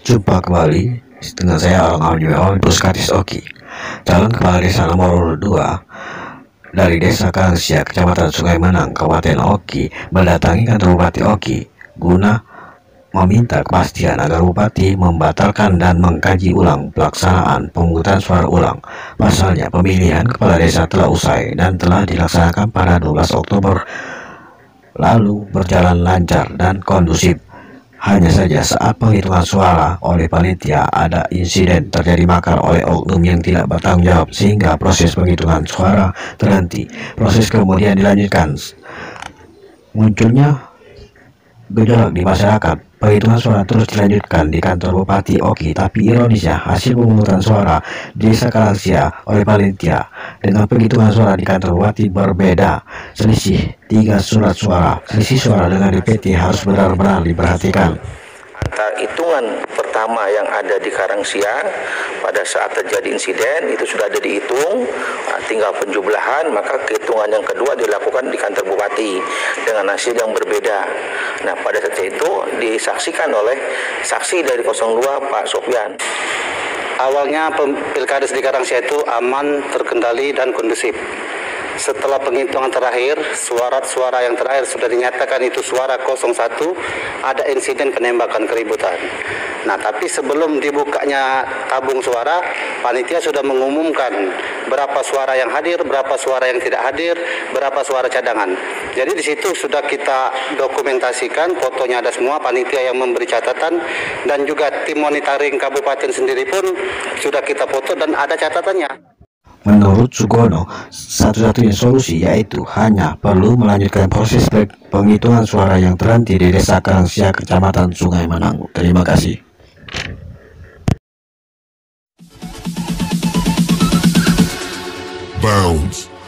Jumpa kembali dengan saya Alang Puskatis Oki, calon kepala desa nomor 2 dari Desa Karangsia, Kecamatan Sungai Manang, Kabupaten Oki, mendatangi kantor Bupati Oki guna meminta kepastian agar Bupati membatalkan dan mengkaji ulang pelaksanaan pemungutan suara ulang. Pasalnya, pemilihan kepala desa telah usai dan telah dilaksanakan pada 12 Oktober lalu berjalan lancar dan kondusif. Hanya saja saat penghitungan suara oleh panitia ada insiden terjadi makar oleh oknum yang tidak bertanggung jawab sehingga proses penghitungan suara terhenti. Proses kemudian dilanjutkan. Munculnya gejolak di masyarakat. Penghitungan suara terus dilanjutkan di kantor Bupati Oki, tapi ironisnya hasil pemungutan suara di Desa Karangsia oleh panitia dengan penghitungan suara di kantor Bupati berbeda. Selisih 3 surat suara. Selisih suara dengan DPT harus benar-benar diperhatikan. Antara hitungan pertama yang ada di Karangsia pada saat terjadi insiden itu sudah ada dihitung, tinggal penjumlahan, maka kehitungan yang kedua dilakukan di kantor Bupati dengan hasil yang berbeda. Nah, pada saat itu disaksikan oleh saksi dari 02 Pak Sofyan. Awalnya pilkades di Karangsia itu aman, terkendali, dan kondusif. Setelah penghitungan terakhir, suara yang terakhir sudah dinyatakan itu suara 01, ada insiden penembakan keributan. Nah, tapi sebelum dibukanya tabung suara, panitia sudah mengumumkan berapa suara yang hadir, berapa suara yang tidak hadir, berapa suara cadangan. Jadi di situ sudah kita dokumentasikan, fotonya ada semua, panitia yang memberi catatan, dan juga tim monitoring kabupaten sendiri pun sudah kita foto dan ada catatannya. Menurut Sugono, satu-satunya solusi yaitu hanya perlu melanjutkan proses penghitungan suara yang terhenti di Desa Karangsia, Kecamatan Sungai Manang. Terima kasih. Bounce.